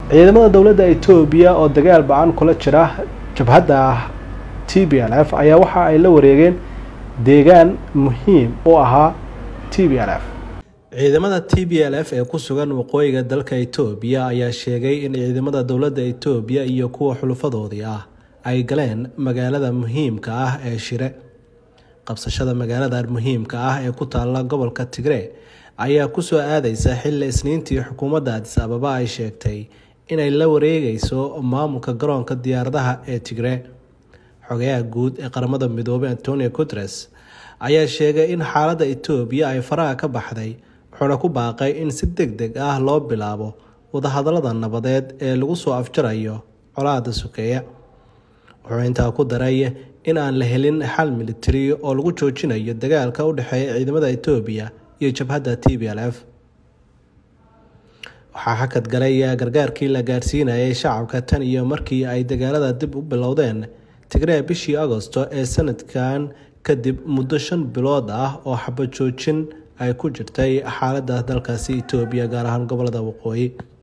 ciidamada dowladda Itoobiya oo dagaal ba'an kula jira jabhadda TPLF ayaa waxa ay la wareegeen deegaan muhiim u ahaa TPLF. ciidamada TPLF ee ku sugan waqooyiga dalka Itoobiya ayaa sheegay in ciidamada dowladda Itoobiya iyo kuwa xulufadoodii ay galeen magaalada muhiimka ah ee Shire. qabsashada magaalada muhiimka ah ee ku taala gobolka Tigray ayaa ku soo aadaysa xilli Isniintii xukuumadda Addis Ababa ay sheegtay inay la wareegayso maamulka garoonka diyaaradaha ee Tigray. xogayaha guud ee qaramada midoobay Antonio Guterres ayaa sheegay in xaaladda Itoobiya ay faraha ka baxday, wuxuuna ku baaqay in si degdeg ah loo bilaabo wadahadallada nabadeed ee lagu soo afjarayo colaadda sokeeye. wuxuu intaa ku daray in aan la helin xal militari oo lagu joojinayo dagaalka u dhexeeya ciidamada Itoobiya iyo jabhadda TPLF. waxaa hakad galay gargaarkii la gaarsiinayay shacabka tan iyo markii ay dagaalada dib u bilowdeen Tigray bishii Agoosto ee sanadkan, kadib muddo 5 bilood ah oo xabad joojin ay ku jirtay xaaladda dalkaasi Itoobiya gaar ahaan gobolada waqooyi.